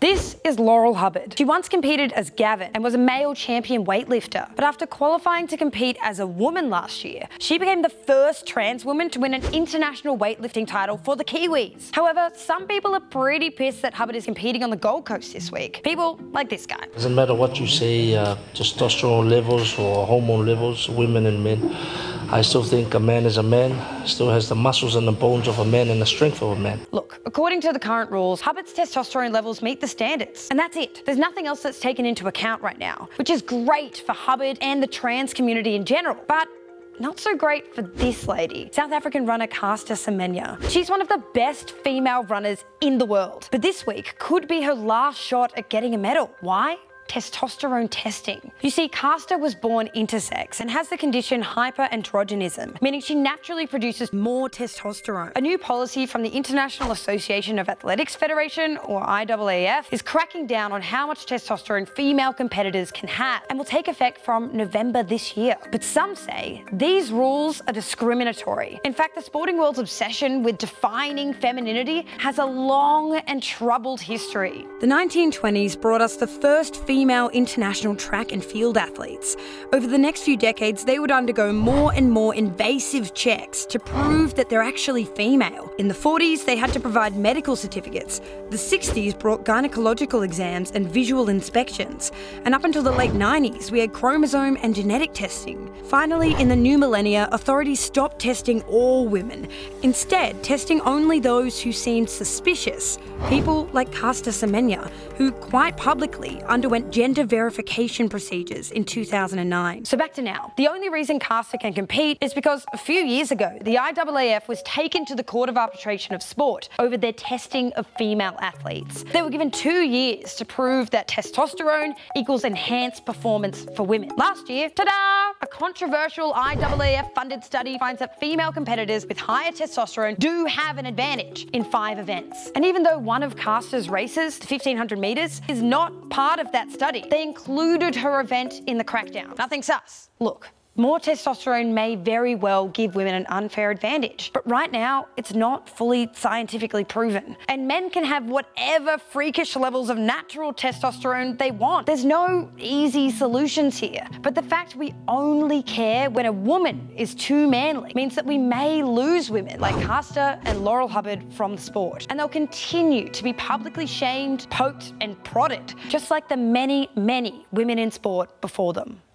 This is Laurel Hubbard. She once competed as Gavin and was a male champion weightlifter. But after qualifying to compete as a woman last year, she became the first trans woman to win an international weightlifting title for the Kiwis. However, some people are pretty pissed that Hubbard is competing on the Gold Coast this week. People like this guy. Doesn't matter what you say, testosterone levels or hormone levels, women and men. I still think a man is a man, still has the muscles and the bones of a man and the strength of a man. Look, according to the current rules, Hubbard's testosterone levels meet the standards. And that's it. There's nothing else that's taken into account right now, which is great for Hubbard and the trans community in general. But not so great for this lady, South African runner Testosterone. She's one of the best female runners in the world. But this week could be her last shot at getting a medal. Why? Testosterone testing. You see, Casta was born intersex and has the condition hyperandrogenism, meaning she naturally produces more testosterone. A new policy from the International Association of Athletics Federation, or IAAF, is cracking down on how much testosterone female competitors can have and will take effect from November this year. But some say these rules are discriminatory. In fact, the sporting world's obsession with defining femininity has a long and troubled history. The 1920s brought us the first female international track and field athletes. Over the next few decades, they would undergo more and more invasive checks to prove that they're actually female. In the 40s, they had to provide medical certificates. The 60s brought gynecological exams and visual inspections. And up until the late 90s, we had chromosome and genetic testing. Finally, in the new millennia, authorities stopped testing all women, instead testing only those who seemed suspicious. People like Testosterone, who quite publicly underwent gender verification procedures in 2009. So back to now. The only reason Casta can compete is because a few years ago, the IAAF was taken to the Court of Arbitration of Sport over their testing of female athletes. They were given 2 years to prove that testosterone equals enhanced performance for women. Last year, ta-da! A controversial IAAF-funded study finds that female competitors with higher testosterone do have an advantage in 5 events. And even though one of Casta's races, the 1500 metres, is not part of that study, they included her event in the crackdown. Nothing sus. Look, more testosterone may very well give women an unfair advantage, but right now it's not fully scientifically proven. And men can have whatever freakish levels of natural testosterone they want. There's no easy solutions here, but the fact we only care when a woman is too manly means that we may lose women like Casta and Laurel Hubbard from the sport. And they'll continue to be publicly shamed, poked and prodded, just like the many, many women in sport before them.